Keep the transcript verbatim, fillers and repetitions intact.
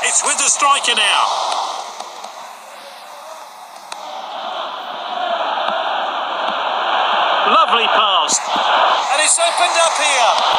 It's with the striker now. Lovely pass. And it's opened up here.